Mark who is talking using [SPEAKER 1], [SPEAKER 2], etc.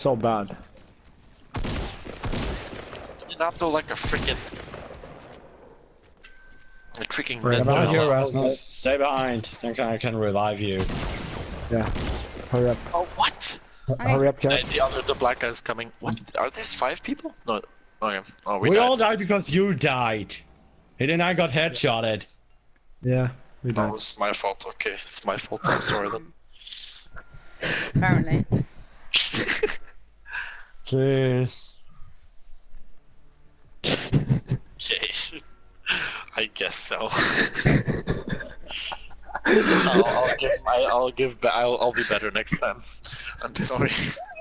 [SPEAKER 1] So bad.
[SPEAKER 2] Can you not do like a freaking
[SPEAKER 3] Stay
[SPEAKER 2] ninja?
[SPEAKER 3] behind you,
[SPEAKER 2] Hello?
[SPEAKER 3] Rasmus. Stay behind. Then I can revive you.
[SPEAKER 1] Yeah. Hurry up.
[SPEAKER 2] Oh, what?
[SPEAKER 1] Hurry up, Cat.
[SPEAKER 2] The black guy's coming. What? Are there 5 people? No. Oh yeah. Oh,
[SPEAKER 3] We
[SPEAKER 2] died.
[SPEAKER 3] all died because you died. And then I got headshotted.
[SPEAKER 1] Yeah, we
[SPEAKER 2] Oh,
[SPEAKER 1] did.
[SPEAKER 2] it's my fault. Okay, it's my fault. I'm sorry then.
[SPEAKER 4] Apparently.
[SPEAKER 3] Jeez.
[SPEAKER 2] Okay. I guess so. I'll be better next time. I'm sorry.